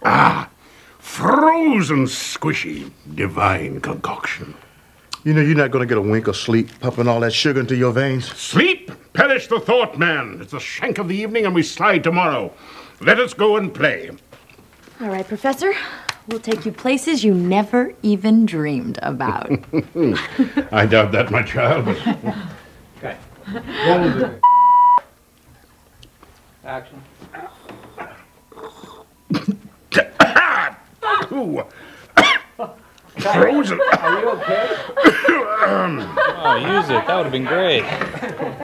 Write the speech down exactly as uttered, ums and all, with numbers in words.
Ah, Frozen Squishee, divine concoction. You know you're not going to get a wink of sleep pumping all that sugar into your veins? Sleep? Perish the thought, man. It's the shank of the evening and we slide tomorrow. Let us go and play. All right, Professor. We'll take you places you never even dreamed about. I doubt that, my child. But... Okay. Roll it. Action. Ooh. Frozen. Are you okay? Oh, use it. That would have been great.